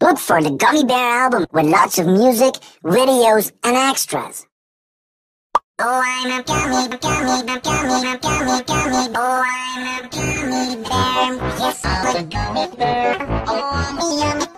Look for the Gummy Bear album with lots of music, videos, and extras. Oh, I'm a gummy, gummy, gummy, gummy, gummy, gummy. Oh, I'm a gummy bear. Yes, I'm a gummy bear. Oh, I'm a